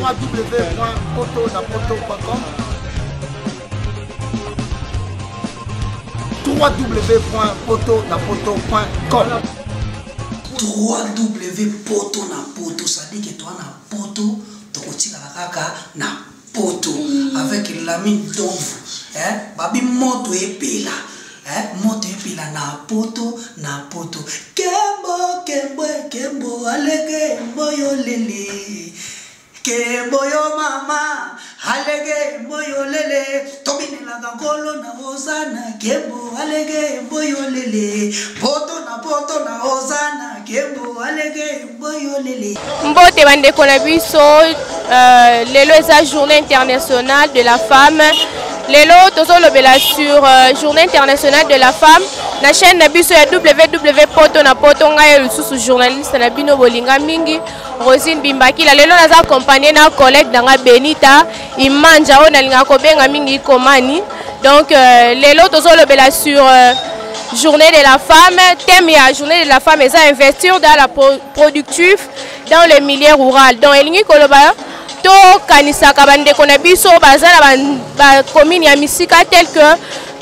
www.potonapoto.com www.potonapoto.com www.potonapoto, ça dit que toi na poto, tu continues à na poto avec la mine d'ombre, babi moto epela, moto epela na poto, kembo, alege moyo lele, kembo yo mama, alege moyo lele, tobine la gangolo na ozana, kembo alege moyo lele, poto na ozana, kembo alege moyo lele. Mbote bande konabiso, lelo eza journée internationale de la femme. Lelo tozo lobela sur journée internationale de la femme. Na chaîne na biso ya www.potonapoto ngai sous journaliste na bino bolinga mingi Rosine Bimbakila. Lelo naza accompagné na collègue danga Benita Imanja o nalinga ko benga mingi komani. Donc lelo tozo lobela sur journée de la femme. Thème ya journée de la femme est investir dans la productif dans le milieu rural. Donc elingi koloba to kanisaka bandeko na biso bazala ba commune ya misika tel que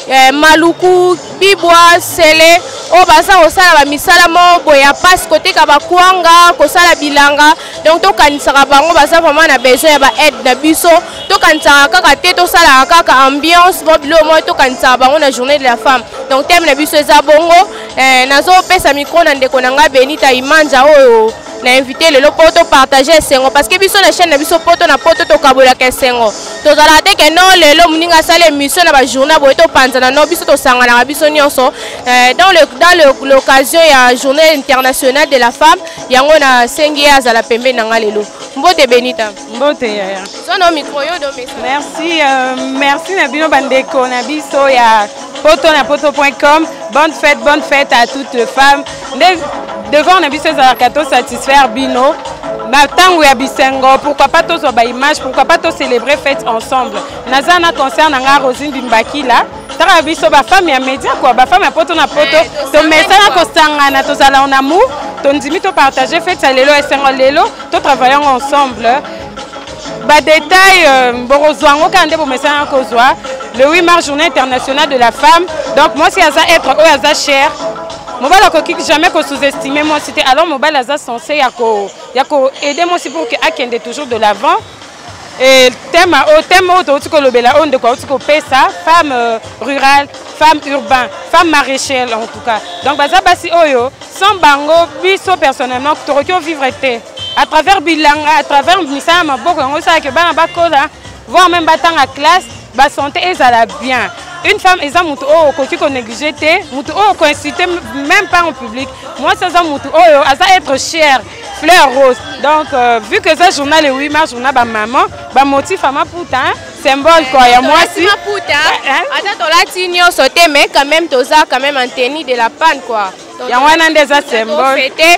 Maluku, Bibwa, Sele, o baza osala ba misala mo boya passe côté ka bakwanga kosala bilanga. Donc to kanisaka bango baza vraiment na besoin ya ba aide na biso. To kanisaka kaka te to sala kaka ambiance bo bilo mo to kanisaka bango na journée de la femme. Donc thème na biso eza bongo nazo pesa micro na ndeko nanga Benita Imanja oyo na invité le poto partager sengo parce que biso na chaîne na biso poto na poto to kabola ke sengo to zala te que non lelo muninga sala émission na ba journée boy to panzana no biso to sangana na biso nyonso dans l'occasion ya journée internationale de la femme yango na sengi azala pembe na lelo. Mbote Benita mbote ya sono micro yo do merci merci na bino bandeko na biso ya potonapoto.com. Bonne fête à toutes les femmes. Devant on a vu ces arcatos satisfaire bino. Tango ya bisengo, pourquoi pas tous ba image, pourquoi pas tous célébrer fête ensemble. Nazana concert nanga Rosine Bimbakila. Tara biso ba femme ya média quoi, ba femme ya poto na poto. To mesana ko sangana to zala en amour, to ndimi to partager fête lelo esengo lelo, to travaillons ensemble. Ba détail borozwango kande bo mesana ko zwa. Le 8 mars journée internationale de la femme. Donc moi si aza être ou aza cher. Mobile qui jamais qu'on sous-estimer moi c'était alors mobile aza censé yako aider moi aussi pour que akende toujours de l'avant et thème auto ko lobela on de quoi ko pesa femme rurale femme urbain femme maraîchère en tout cas donc baza basi oyo sans bango biso personnellement to ko vivre été à travers bilanga à travers misama maboko ngo ça que bana bakola voir même batanga classe ba santé ezala bien. Une femme, ils ont ko négligé, ko incité même pas en public. Moi, ça être chère, fleur rose. Donc, vu que ce journal le 8 mars, journal ba maman, ba motif à ma putain, symbole quoi. Et moi si. Attends, la tigno sauté, mais quand même, toza quand même en tenue de la panne quoi. Il y a un des symboles.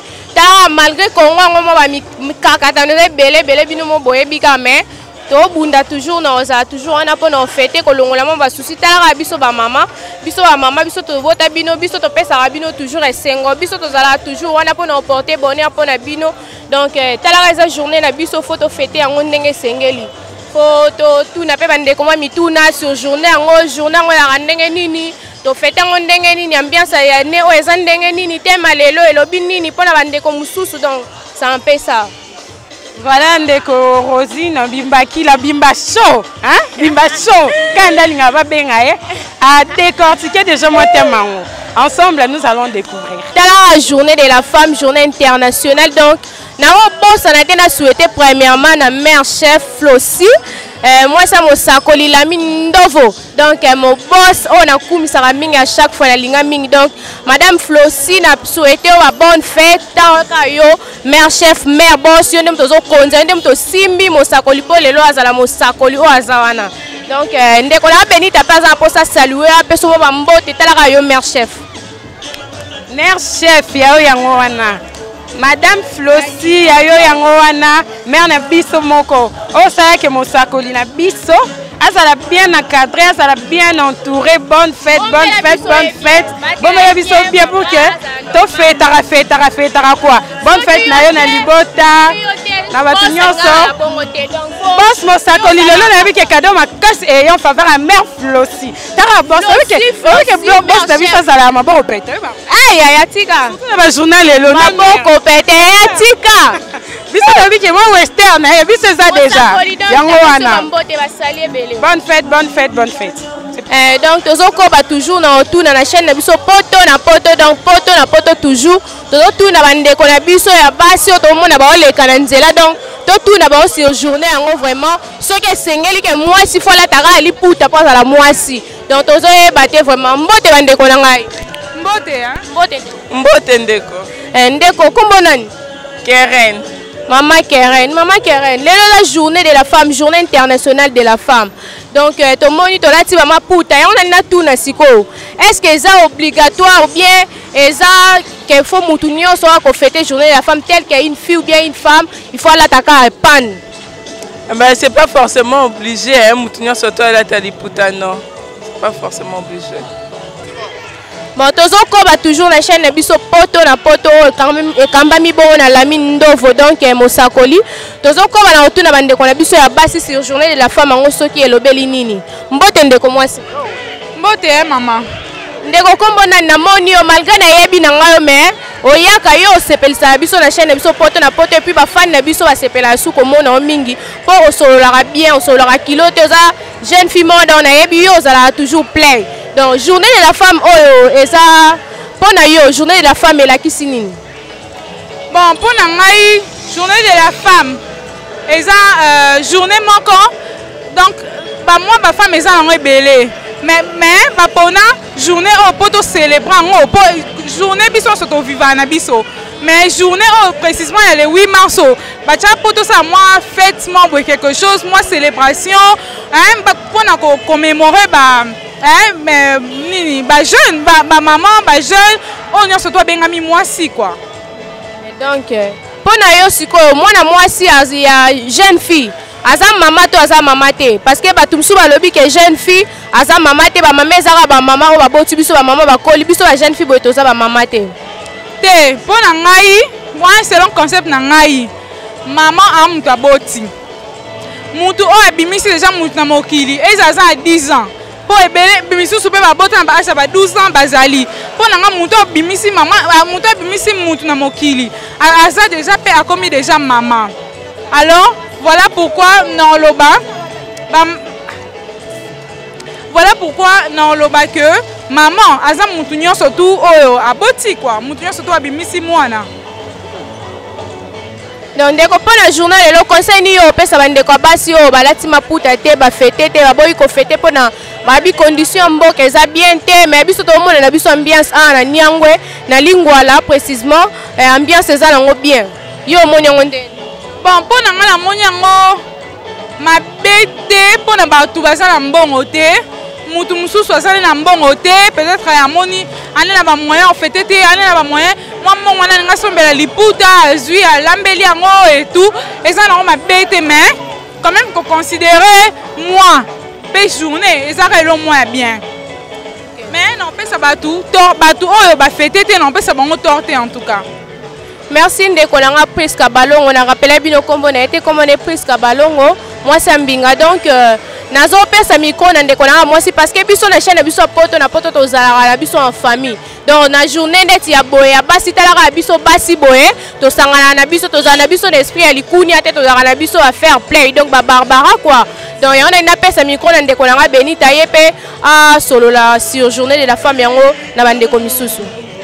Malgré qu'on va mi kakatane belé bino mo boye bika mais. To bunda toujours na oza toujours on a pour nous fêter ko longola mo ba souci tala biso ba mama biso to vota bino biso to pesa bino toujours esengo biso to zala toujours on a pour nous porter bonheur pour na bino donc tala eza journée na biso photo fêter yango ndenge sengeli photo tout na pe bande ko mi tout na sur journée yango ya ndenge nini to fêter yango ndenge nini ambiance ya ne o eza ndenge nini tema lelo elobi nini pour na bande ko mususu donc ça en fait ça. Voilà ndeko Rosine Bimbakila Bimba Show, hein? Bimba Show. Quand on va bien à décortiquer déjà mon thème. Ensemble, nous allons découvrir. Dans la journée de la femme, journée internationale, donc, nous avons souhaité premièrement la mère chef Flossi. Moi, c'est mon sakoli la mine Ndovo. Donc, mon boss, on a koum ça ming à chaque fois la ligne ming. Donc, Madame Flossi n'a souhaité une bonne fête. Mère chef, mère boss, on a toujours konza, on a simbi mon sakoli pour les lois à la mon sakoli au azawana. Donc, ndeko la Benita pas pour ça saluer, après souvent mambo, t'es là yo mère chef. Mère chef, yao yangoana. Madame Flossi, yayo yangoana, mère na biso moko. Oh ça que mon sakoli na biso, azala bien encadré, azala bien entouré. Bonne fête, bonne fête, bonne fête. Bon mais biso bien pour que to fête, tara quoi. Bonne fête na yo na libota. na bato nyonso boss mosakoli lelo na yebi ke cadeau makasi et en faveur à mère Flossi tara boss yebi ke boss na biso azala maboko pete ya tika na ba journal lelo maboko pete ya tika biso na yebi ke moi western et biso eza déjà yango wana bonne fête donc tozokoba toujours na otuna na chaîne na biso poto na poto donc poto na poto toujours tozotuna bandeko na biso ya basi oyo tomona baoleka na nzela donc totuna bao sur journée yango vraiment soki esengeli ke mwasi fo alataka liputa mpo azala mwasi donc tozoyeba te vraiment mbote bandeko na ngai mbote ndeko ndeko kombo nani Keren Maman Keren, la journée de la femme, journée internationale de la femme. Donc, tout le monde est là, tu vas m'appuyer. On a tout na siko. Est-ce que c'est obligatoire ou bien est-ce qu'il faut moutounio soit qu'on fête journée de la femme telle qu'une fille ou bien une femme, il faut l'attaquer à panne. Ben, c'est pas forcément obligé, hein, moutounio soit toi là t'as dit putain non. C'est pas forcément obligé. Bon, tozokoba toujours la chaîne biso poto na poto quand même ekambami bongo na Lamine Ndovo donc mosakoli tozokoba na otuna bandeko na biso ya basi sur journée de la femme ngo soki elobeli nini mbote ndeko mwasi mbote mama ndeko kombo na moni yo malgré na yebi na ngayo mais oyaka yo sepelisa biso na chaîne biso poto na poto et puis ba fan na biso ba sepela su ko mona mingi po osolola bien osolola kilo te za jeune fille moda na yebi yo zala toujours plein. Donc, journée de la femme, oh, et ça, pour nous, journée de la femme, et la qui signe. Bon, pour nous, journée de la femme, et ça, journée manquant, donc, bah, moi, ma femme, et ça, on est belé. Mais, bah, pour nous, journée, oh, pour te célébrer, oh, pour journée, biso, c'est au vivant, biso. Mais journée, oh, précisément, il y a les 8 mars, bah, tu as pour tout ça, moi, fête, moi, quelque chose, moi, célébration, hein, bah, pour nous commémorer, bah, mais nini ba jeune ba maman ba jeune on y a surtout bengami mwasi quoi. Donc pour na yo siko mwana mwasi ya jeune fille aza maman to aza maman te parce que ba tumsu ba lobi que jeune fille aza maman te ba maman ezaka ba maman o ba boti biso ba maman ba koli biso ba jeune fille boto za ba maman te pour na ngai moi selon concept na ngai maman a mutu aboti mutu o abimisi déjà mutu na mokili ezaza à 10 ans. Pour bimisi soupe ba bota ba acha ba 12 ans bazali pour nanga muto bimisi maman muto bimisi mutu na mokili asa déjà pe a commis déjà maman. Alors voilà pourquoi non loba que maman asa mutu nyo surtout oyo aboti quoi mutu nyo surtout abimisi mwana. Donc dès qu'on prend la journée le conseil ni au pesa bandeko basi o balati maputa te ba fêter te ba boyi ko fêter pona ba bi condition mboka eza bien te mais biso to mona na biso ambiance na niangwe na lingwala précisément ambiance eza nango bien yo moni ngo ndeni bon pona ngala moni ngo mabete pona ba tu basala mbongo te mutu mususu asali na mbongo te peut-être ya moni ane na ba moyen en fêter te ane na ba moyen moi mon na nga sombela liputa azui alambeli yango et tout et ça na ma bête mais quand même qu'on considérer moi pe journée et ça relo moins bien mais non pe ça batu oh ba fêter te non pe ça bango torté en tout cas. Merci ndeko nanga Prince Kabalongo na rappelé bino kombo na été comme on est Prince Kabalongo moi c'est mbinga donc nazo pesa micro na ndeko nanga moi si parce que biso na chaîne biso poto na poto to zala la biso en famille donc na journée ndeti ya boye basi talaka biso basi boye to sangana na biso to zana biso d'esprit ya likuni ate to zala na biso à faire play donc ba barbara quoi donc on a na pesa micro na ndeko nanga Benita yepe a solo la sur journée de la femme yango na bandeko misusu.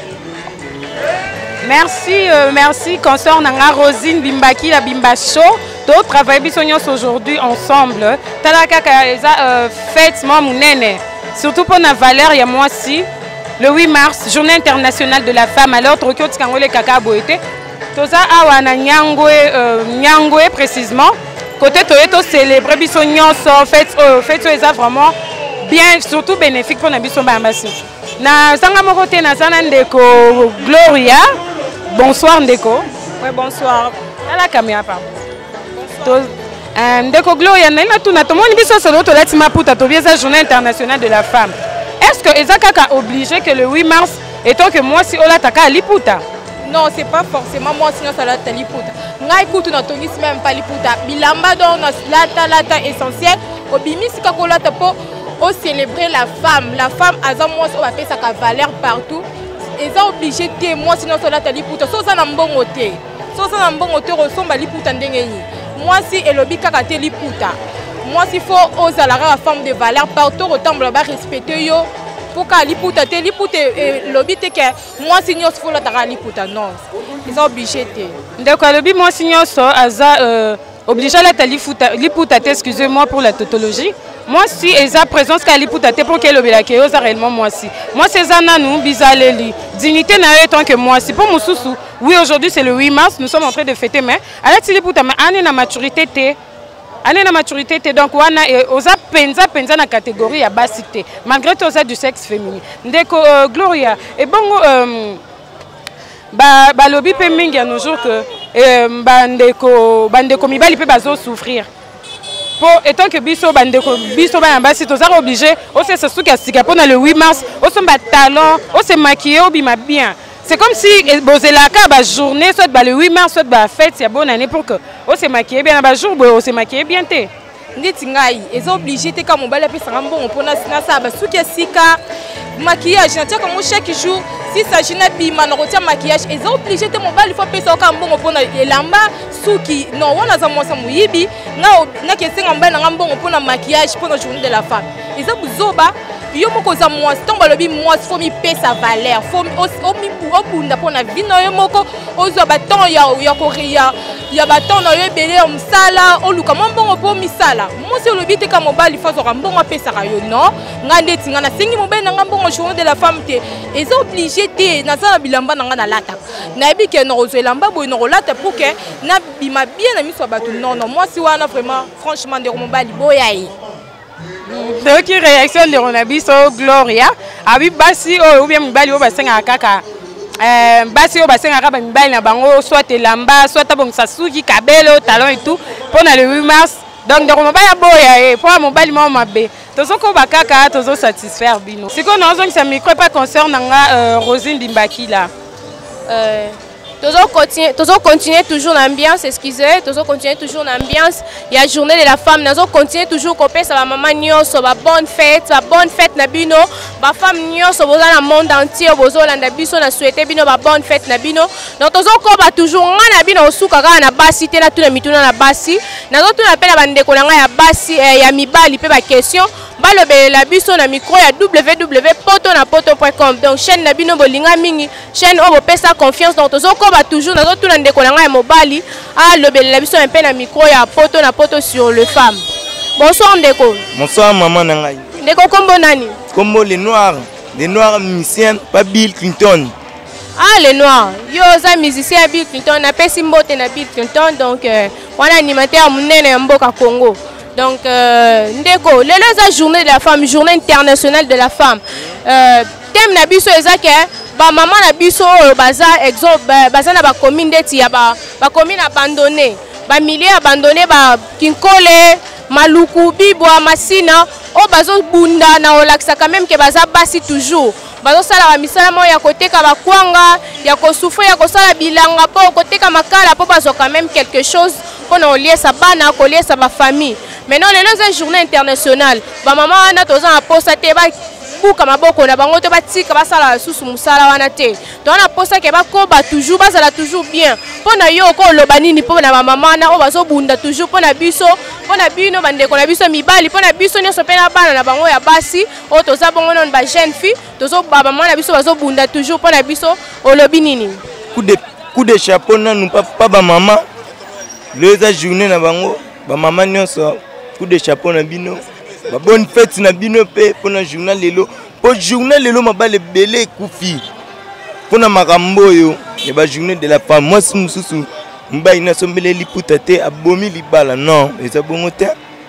Merci consort nanga Rosine Bimbaki la Bimba Show. D'autres travaillent aujourd'hui ensemble. Talaka fête mounene. Surtout pour la valeur, il y a moi aussi. Le 8 mars, journée internationale de la femme. Alors, Tokyo Tskangole Kaka Boete. Toza Awana Nyangwe précisément. Côté Toyeto célébrer Bissonyon fête ça vraiment bien, surtout bénéfique pour Nabiso Bambassi. Na Sangamo côté na Sanandeko Gloria. Bonsoir Ndeko. Oui, bonsoir. La caméra pardon. Ndeko Gloria, tout le monde dit que c'est la journée internationale de la femme. Est-ce que Ezaka a obligé que le 8 mars, étant que moi si on l'attaque à Liputa? Non, c'est pas forcément moi sinon ça lata liputa. Ngai kutu na tongisi même pas liputa. Bilamba donc lata essentiel. Obimisi kakolata po au célébrer la femme. La femme a moi on va faire sa valeur partout. Ils sont obligés de moi sinon ça lata liputa. So ça na mbongo te. So ça na mbongo te ressemble liputa ndenge ni. Moi si elobi kaka te liputa. Moi s'il faut oser la femme de valeur partout autant ba respecter yo. Pour qu'à liputa te liputa lobby te que moi signor faut la tara liputa non ils sont obligés te donc lobby moi signor so aza obligé la tali liputa te excusez-moi pour la tautologie moi si eza présence qu'à liputa te pour que lobby la que osa réellement moi c'est zana nous bizaleli dignité na tant que moi si pour mususu oui aujourd'hui c'est le 8 mars nous sommes en train de fêter mais à la liputa mais année na maturité te année na maturité te donc wana oza penza na catégorie ya basité malgré tout oza du sexe féminin ndeko Gloria et bongo ba lobby pe mingi ya nos jours que bandeko mibali pe bazo souffrir pour étant que biso ba basité oza obligé o se suka sika pour le 8 mars o somba talent o se maquiller o bima bien. C'est comme si Bozelaka ba journée soit le 8 mars soit ba fête c'est bonne année pour que on se maquille bien ba jour on se maquille bien té nditi ngai ils sont obligés te comme bala pesa ngambongo pona sina sa ba suki sika maquillage na tiaka mo chaque jour si ça jina bima na rotia maquillage ils sont obligés te mobile il faut pesa ka mbongo pona elamba suki non wana za mo sa muyibi na kesenga mbala ngambongo pona maquillage pona journée de la femme ils ont buzoba yo moko za moi tomba lobi moi faut mi pesa valeur faut o bunda pona vino yo moko ozo baton ya koria ya baton na yo belé msala o luka mbongo po misala moi c'est lobi te ka mobile faut zo mbongo pesa ka yo non ngande tinga na singi mobile na mbongo journée de la femme te ils sont obligés te na za bilamba na ngana lata na bi ke no ozo elamba bo no lata pour que na bima bien na miso batu non moi si wana vraiment franchement de mobile boya yi. Donc réaction de Ronabiso Gloria abi basi ou bien mibali o basenga kaka basi o basenga ka mibali na bango soit elamba soit tabong sasuki kabelo talon et tout pour le 8 mars donc de mobali boya pour mobali mo mabe tozo ko bakaka tozo satisfaire bino siko na zo ça micro pas concerne nga Rosine Dimbaki là Toujours continuer toujours l'ambiance, excusez, toujours continuer toujours l'ambiance. Il y a journée de la femme, nous continuer toujours couper ça va maman nyoso, va bonne fête na bino, va femme nyoso boza dans le monde entier, bozo la biso na souhaiter bino va bonne fête na bino. Donc toujours na bino osuka ka na basi te na tout na mituna na basi. Na tout na pela bande ko nga ya basi ya mibali pe ba question. Balobele la biso na micro ya www.potonapoto.com. Donc chaîne na bino bolinga mingi, chaîne o bopesa confiance donc toujours dans tout le décollant mobile à le biso un peu na micro ya poto na poto sur le femme. Bonsoir Ndeko. Bonsoir maman nangai. Ndeko kombo nani? Kombo les noirs musiciens pas Bill Clinton. Ah les noirs. Yo za musicien Bill Clinton na pesi mbote na Bill Clinton donc wana animateur munene ya mboka Congo. Donc Ndeko, lelo za journée de la femme, journée internationale de la femme. Thème na biso ezake ba maman na biso baza exemple baza na ba commune deti ya ba commune abandonné ba milieu abandonné ba Kinkole Maluku Bibwa Masina o bazo bunda na olakisa quand même que baza basi toujours bazo sala ba misala mo ya koteka ba kwanga ya ko souffrir ya ko sala bilanga po koteka makala po bazo quand même quelque chose pour olier sa bana ko lier sa ba famille. Maintenant les journée internationale ba maman na toza na posa te ba buka maboko na bango to batika basala susu musala wana te to na posa ke bakoba toujours basala toujours bien pona yo ko loba nini pona ba mama na o bazo bunda toujours pona biso pona bino bandeko na biso mibali pona biso nyoso pena bana na bango ya basi o toza bongo non ba jeune fille tozo ba mama na biso bazo bunda toujours pona biso o lobi nini coup de chapeau na nous pas ba mama les journée na bango ba mama nyoso coup de chapeau na bino. Ba bonne fête na bino pe pour na journal lelo pour journal lelo mabale belé kufi pour na makambo yo et ba journée de la femme moi si mususu mbai na sombele liputa te abomi libala non eza bongo te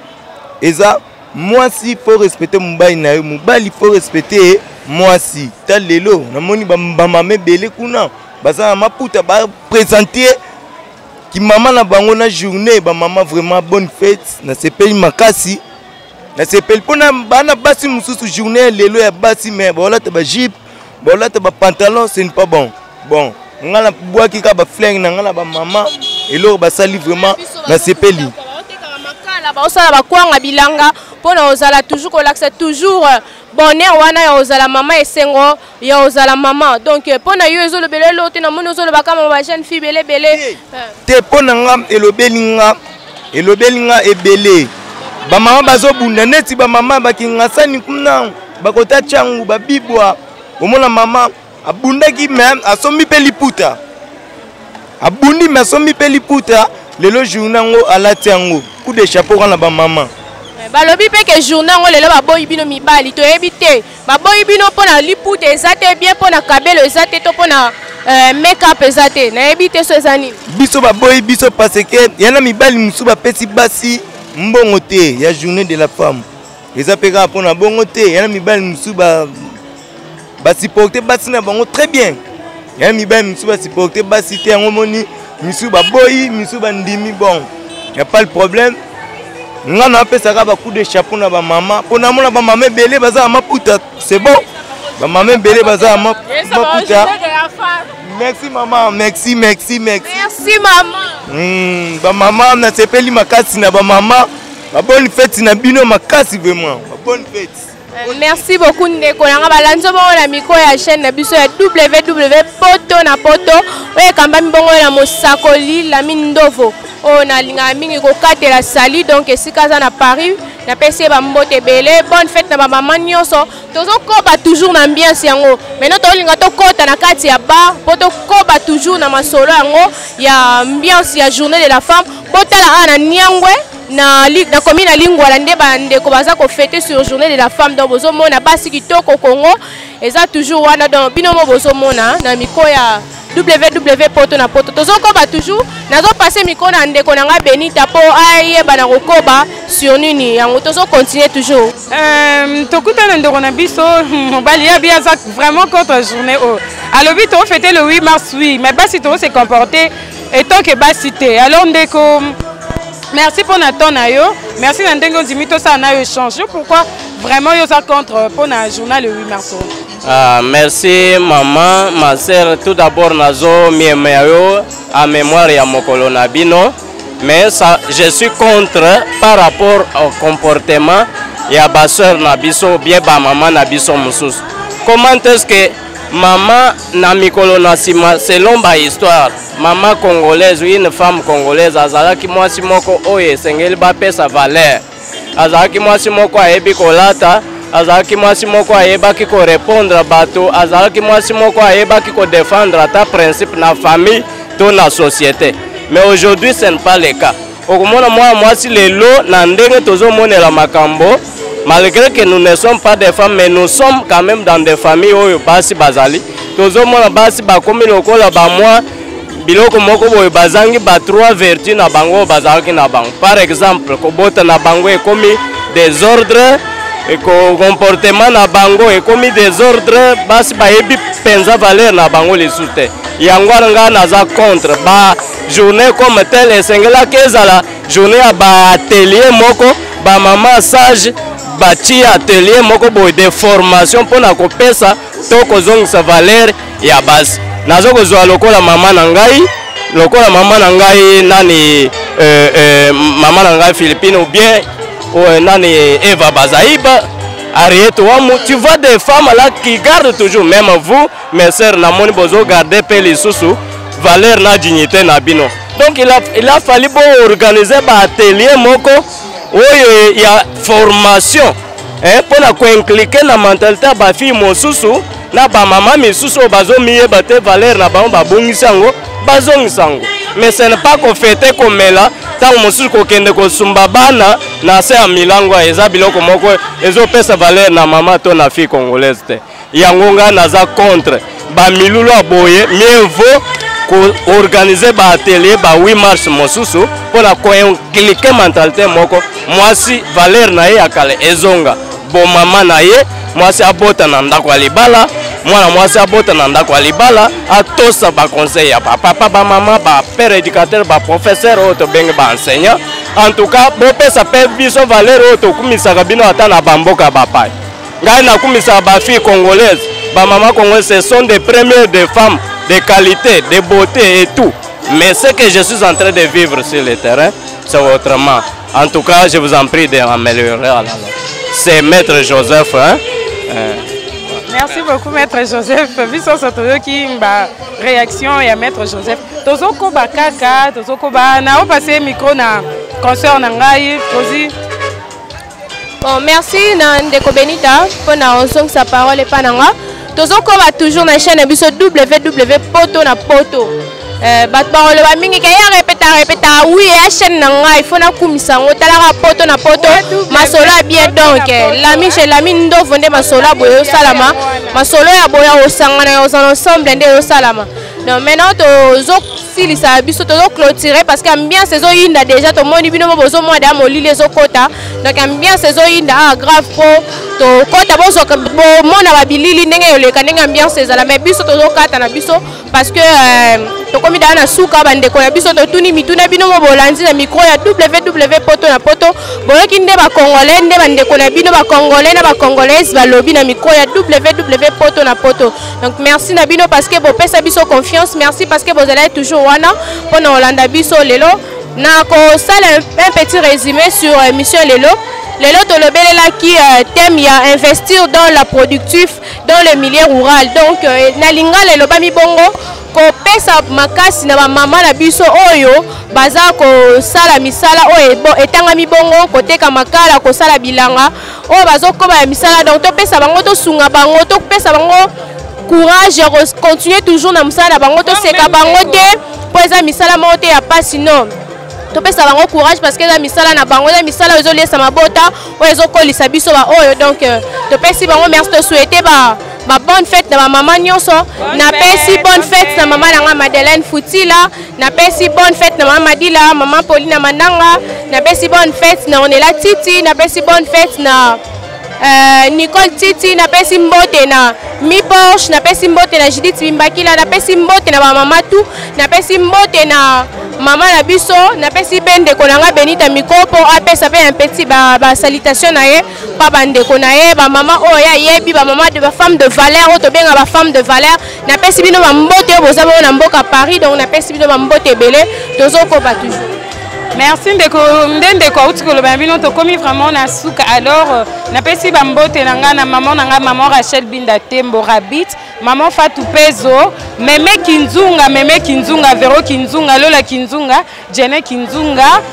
eza moi si faut respecter mbai na yo mobali faut respecter moi si ta lelo na moni ba mama belé kuna baza maputa ba présenter ki maman na bango na journée ba maman vraiment bonne fête na ce pays makasi. Na sepel pona bana basi mususu journée lelo ya basi mais voilà ta ba jeep voilà ta ba pantalon ce n'est pas bon. Bon, ngana boaki ka ba flingue na ngana ba maman eloko basali vraiment na sepeli baosala bakwanga bilanga mpona ozala toujours kolakisa toujours bonheur wana ya ozala mama esengo ya ozala mama donc mpona yo ezolobela elo te namoni ozoloba kama ba jeune fille belebele te mpona nga elobeli nga ebele bamama bazobunda neti bamama bakinga sani kuna bakota tiangu babibwa omona mama abundaki me asombi mpe liputa abundi me asombi mpe liputa lelo journée yango alati yango coup de chapeau wana bamama balobi mpe ke journée yango lelo baboyi bino mibali toyebi te baboyi bino mpona liputa eza te bien mpona kabelo eza te to mpona make-up eza te nayebi te so eza nini biso baboyi biso parce que yana mibali mosusu bapesi basi mbongo te ya journée de la femme eza mpe kaka mpona bongo te yana mibali mosusu basupporte basi na bango très bien yana mibali mosusu basupporte basi te yango moni misusu baboyi misusu bandimi bon ya pas le problème nga na apesaka bacoup de chapeau na bamama mpo namona bamama ebele baza ya maputa c'est bon bamama ebele baza ya maputa merci mama merci mama bamama nasepeli makasi na bamama babone fête na bino makasi vraiment babone fête. Merci beaucoup ndeko nanga balanzo bongo na miko ya chaîne na biso ya www poto na poto oyo kambami bongo na mosakoli Lamine Ndovo oyo nalinga mingi kokatela sali donc esika za na Paris na pesi bambote ebele bonne fête na bamama nyonso tozokoba toujours na ambiance yango maintenant tolinga tokota na kati ya bar po tokoba toujours na masolo yango ya ambiance ya journée de la femme botala ana Niangwe na commune ya Lingwala nde bandeko baza ko fêter sur journée de la femme donc bozomona basi kitoko Congo eza toujours wana donc bino mo bozomona na miko ya www poto na poto tozokoba toujours nazo passer miko na ndeko nanga Benita po ayeba na kokoba sur nini yango tozo continuer toujours tokutana ndeko na biso mobali ya bia za vraiment contre journée o alobi to fêter le 8 mars oui mais basi to se comporter et tant que basi te alors ndeko merci pour notre temps nayo merci na ndenge ondimito ça na échange pourquoi vraiment yo ça contre pour na journal le 8 mars. Merci maman ma sœur tout d'abord nazo miemayo à mémoire ya mokolo na bino mais ça je suis contre par rapport au comportement ya ba sœur na biso bien ba maman na biso mususu comment est-ce que maman na mikolo na sima selon ba histoire maman congolaise une femme congolaise azalaki mwasi moko oyo esengeli bapesa valeur azalaki mwasi moko ayebi kolata azalaki mwasi moko ayebaki korépondre bato azalaki mwasi moko ayebaki kodéfendre ata principe na famille to na société mais aujourd'hui ce n'est pas le cas okomona mwana mwasi lelo na ndenge tozomonela makambo malgré que nous ne sommes pas des femmes mais nous sommes quand même dans des familles oyo basi bazali tozomona basi bakomi lokola bamwa biloko moko boye bazangi ba trois vertus na bango bazalaki na bango par exemple kobota na bango ekomi désordre et comportement na bango ekomi désordre basi bayebi penza valeur na bango lisusu te yango nga naza contre ba journée comme telle esengelaki ezala journée ya ba atelier moko ba mama sage bati atelier moko boye de formation mpona kopesa to kozongisa valeur ya basi nazo kozwa lokola mama na ngai nani mama na ngai Philippine ou bien nani Eva Bazaiba Ariette Wamu tu vois des femmes là qui gardent toujours même vous mes sœurs na moni bozo garder pe lisusu valeur na dignité na bino donc il a fallu organiser ba atelier moko oyo ya formation mpona koimplike na mentalité ya bafille mosusu na bamama misusu bazo miyeba te valeur na bango babongisi yango bazongisa yango mais ce n'est pas kofete komela ntango mosusu kokende kosumba bana na se ya milango eza biloko moko ezopesa valeur na mama to na fille congolaise te yango nga naza contre bamilulu ya boye mieux vaut koorganize baatelier ba 8 mars mosusu mpona koimplike mentalité moko mwasi valeur na ye ya kala ezonga bo mama na ye mwasi abota na ndako ya libala mwana mwasi abota na ndako ya libala atosa baconseil ya bapapa bamama bapère éducateur baprofesseur oyo tobenge baenseignant en tout cas bopesa mpe biso valeur oyo tokumisaka bino ata na bamboka bapai ngai nakumisaka bafille congolaise bamama congolaise ce sont des premières des femmes de qualité, de beauté et tout. Mais ce que je suis en train de vivre sur le terrain, c'est autrement. En tout cas, je vous en prie d'améliorer. C'est Maître Joseph. Hein? Merci beaucoup, Maître Joseph. Biso sotoyo ki ba réaction ya Maître Joseph. Tozoko ba kaka, tozoko ba na o passer micro na concert na ngai posi. Bon, merci Ndeko Benita pour sa parole et pananga. Tozoko va toujours na chaîne biso www.poto na poto. Batparole ba mingi kaya répéta oui la chaîne na ngai il faut na kumisa ngotala poto na poto masola bien donc l'ami chez l'ami ndo vonde masola boyo salama masolo ya boya osangana yo ensemble nde yo salama. Donc maintenant tozo silisa biso tozo clôturer parce que ambiance saison inda déjà to moni bino bozo mo da mo lile zo kota donc ambiance saison inda grave pro to kota bozo bo mona ba bilili ndenge yo leka ndenge ambiance ezala mais biso tozo kata na biso parce que to komi da na suka bande ko ya biso to tuni mituna bino mo bolandi na micro ya www.poto na poto boyoki nde ba congolais nde bande ko na bino ba congolais na ba congolaises ba lobby na micro ya www.poto na poto. Donc merci na bino parce que bo pesa biso confiance, merci parce que vous allez toujours wana pendant Olanda biso lelo na ko sala un petit résumé sur mission lelo to lobelela qui thème ya investir dans la productif dans le milieu rural. Donc na linga lelo ba mi bongo ko pesa makasi na ba mama na biso oyo baza ko sala misala oyo etanga mi bongo ko teka makala ko sala bilanga oyo bazo ko ba misala. Donc to pesa bango to sunga bango to pesa bango courage et continuer toujours na musala bango to seka bango te po eza misala mo te ya pas sinon to pesa bango courage parce que eza misala na bango eza misala ezo lesa mabota o ezo kolisa biso ba oyo. Donc to pesi bango merci to souhaiter ba bonne fête na ba maman nyonso na pesi bonne fête na maman nanga Madeleine Futila na pesi bonne fête na maman Madila maman Pauline Mandanga na pesi bonne fête na Onela Titi na pesi bonne fête na Nicole Titi na pesi mbote na Mi Porsche na pesi mbote na Judith Bimbakila na pesi mbote na ba mama tu na pesi mbote na mama na biso na pesi bende konanga Benita Mikopo apesa pe un petit ba salutation na ye pa bande konaye ba mama o ya yebi ba mama de ba femme de valeur o to benga ba femme de valeur na pesi bino ba mbote boza na mboka Paris. Donc na pesi bino ba mbote belé tozoko ba toujours. Merci ndeko utikolo bambino to komi vraiment na suka. Alors na pesi bambote nanga na maman Rachel Binda Tembo Rabbit, maman Fatou Pezo, Meme Kinzunga, Vero Kinzunga, Lola Kinzunga, Jene Kinzunga.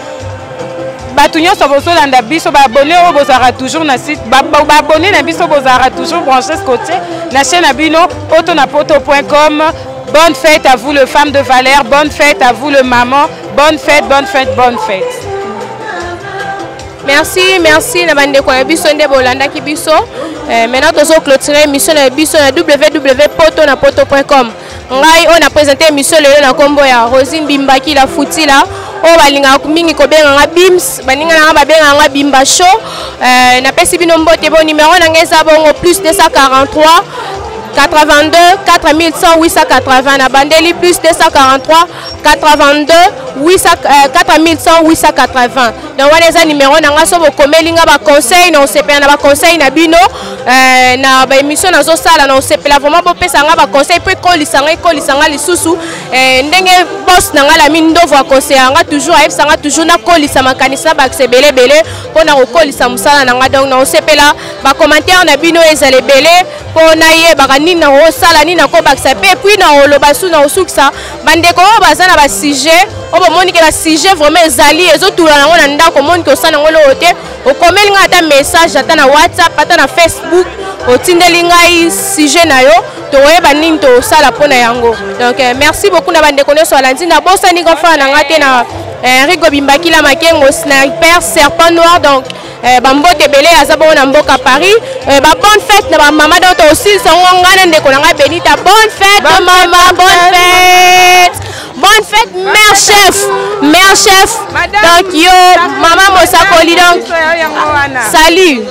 Batu nyonso bozolanda biso ba abonné o bozara toujours na site ba abonné na biso bozara toujours branché ce côté na chaîne abino potonapoto.com. Bonne fête à vous, le femme de valeur. Bonne fête à vous, le maman. Bonne fête, bonne fête, bonne fête. Merci. Na bande ko biso nde bolanda ki biso. Maintenant tozo clôturer mission na biso na www.potonapoto.com. Ngai on a présenté mission lelo na kombo ya Rosine Bimbaki la Futila. O balinga mingi ko benga nga Bims, baninga na ba benga nga Bimba Show. Na pesi bino mbote bon numéro na ngeza bongo plus 243 82 4100 880 na bandeli plus 243 82 4100 880. Donc wana eza numéro na nga so bokomeli nga ba conseil na osepela na ba conseil na bino na ba émission na zo sala na osepela vraiment bo pesa nga ba conseil pe kolisa nga lisusu ndenge boss na nga la mine ndovo a conseil nga toujours ayebisa nga toujours na kolisa makanisa ba sebele bele pona ko kolisa musala na nga. Donc na osepela ba commentaire na bino ezale bele pona ye ba nini na osala nini na ko bakisa pe puis na oloba su na osukisa bandeko baza na ba sujet o bomoni ke ba sujet vraiment ezali ezotula nango na ndako moni ke osala ngolo ote okomeli nga ata message ata na WhatsApp ata na Facebook otindeli ngai sujet na yo toyeba nini tosala pona yango. Donc merci beaucoup na bandeko nyonso alandi na bosani kofa na nga te na Rigo Bimbakila Makengo sniper serpent noir. Donc bambote belé aza bon na mboka Paris. Ba bonne fête na ba maman donc aussi sango ngana ndeko na nga Benita. Bonne fête maman, bonne fête. Bonne fête mère chef. Donc yo maman Mosakoli donc salut.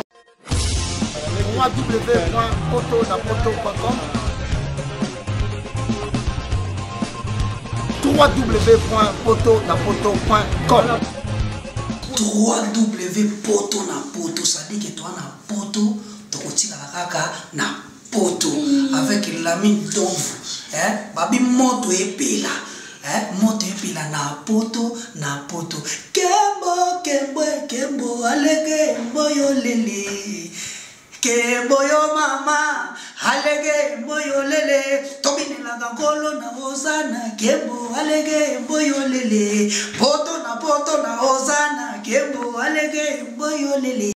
www.potonapoto.com www.potonapoto, ça dit que toi na poto tokotika kaka na poto avec l'ami d'ombre babi moto epela moto epela na poto kembo alege mboyo lele kembo yo mama alege mboyo lele tobinela gakolo na ozana kembo alege mboyo lele poto na ozana kembo alege mboyo lele